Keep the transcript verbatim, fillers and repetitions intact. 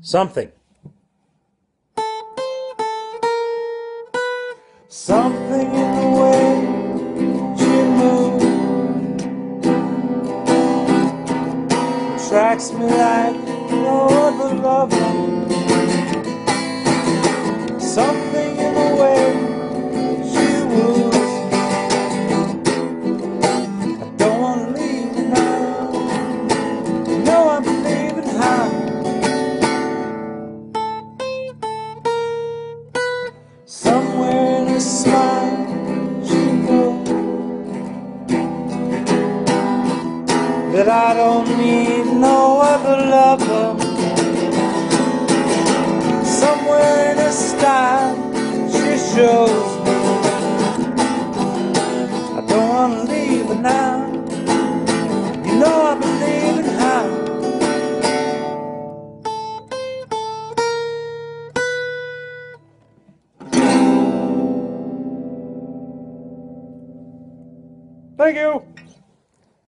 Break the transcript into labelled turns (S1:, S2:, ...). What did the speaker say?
S1: Something.
S2: Something in the way you move attracts me like no other lover. Something in the way you move, I don't want to leave now. You know I'm leaving how. Somewhere in a smile she knows that I don't need no other lover. Somewhere in a style she shows me I don't want to leave her now. You know I believe in how. Thank you.